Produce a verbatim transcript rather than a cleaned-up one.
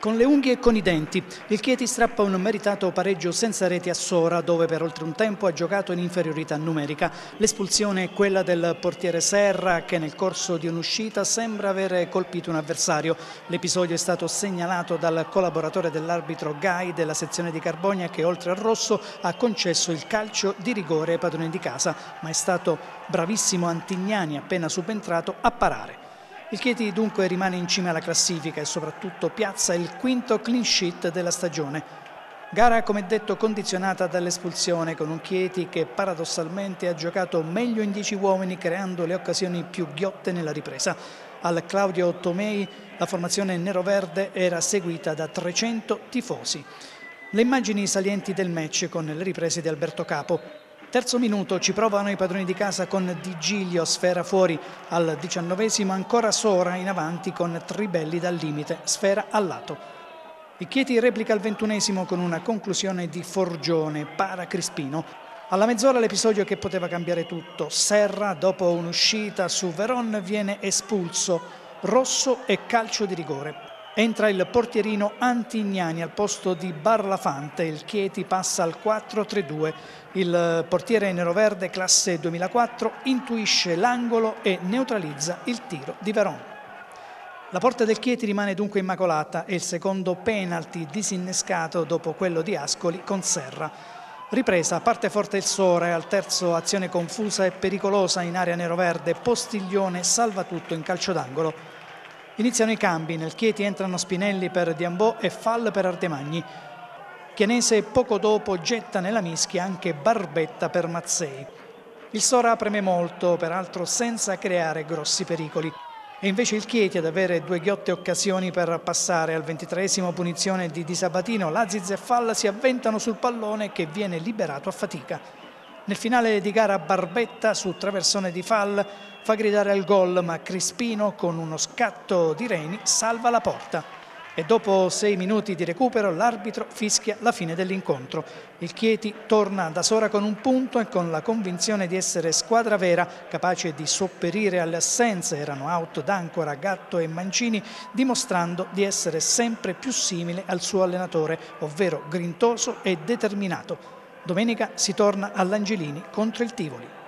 Con le unghie e con i denti, il Chieti strappa un meritato pareggio senza reti a Sora, dove per oltre un tempo ha giocato in inferiorità numerica. L'espulsione è quella del portiere Serra, che nel corso di un'uscita sembra aver colpito un avversario. L'episodio è stato segnalato dal collaboratore dell'arbitro Gai della sezione di Carbogna, che oltre al rosso ha concesso il calcio di rigore ai padroni di casa, ma è stato bravissimo Antignani, appena subentrato, a parare. Il Chieti dunque rimane in cima alla classifica e soprattutto piazza il quinto clean sheet della stagione. Gara, come detto, condizionata dall'espulsione, con un Chieti che paradossalmente ha giocato meglio in dieci uomini, creando le occasioni più ghiotte nella ripresa. Al Claudio Tomei la formazione neroverde era seguita da trecento tifosi. Le immagini salienti del match con le riprese di Alberto Capo. Terzo minuto, ci provano i padroni di casa con Di Giglio, sfera fuori. Al diciannovesimo ancora Sora in avanti con Tribelli dal limite, sfera al lato. Il Chieti replica al ventunesimo con una conclusione di Forgione, para Crispino. Alla mezz'ora l'episodio che poteva cambiare tutto. Serra, dopo un'uscita su Veron, viene espulso. Rosso e calcio di rigore. Entra il portierino Antignani al posto di Barlafante, il Chieti passa al quattro tre due. Il portiere neroverde classe duemilaquattro intuisce l'angolo e neutralizza il tiro di Veron. La porta del Chieti rimane dunque immacolata e il secondo penalty disinnescato dopo quello di Ascoli con Serra. Ripresa, parte forte il Sora e al terzo azione confusa e pericolosa in area neroverde, Postiglione salva tutto in calcio d'angolo. Iniziano i cambi, nel Chieti entrano Spinelli per Diambò e Fall per Artemagni. Chianese poco dopo getta nella mischia anche Barbetta per Mazzei. Il Sora preme molto, peraltro senza creare grossi pericoli. E invece il Chieti ad avere due ghiotte occasioni per passare. Al ventitreesimo punizione di Di Sabatino, Laziz e Fall si avventano sul pallone che viene liberato a fatica. Nel finale di gara Barbetta su traversone di Fall fa gridare al gol, ma Crispino con uno scatto di Reni salva la porta. E dopo sei minuti di recupero l'arbitro fischia la fine dell'incontro. Il Chieti torna da Sora con un punto e con la convinzione di essere squadra vera, capace di sopperire alle assenze. Erano out d'Ancora, Gatto e Mancini, dimostrando di essere sempre più simile al suo allenatore, ovvero grintoso e determinato. Domenica si torna all'Angelini contro il Tivoli.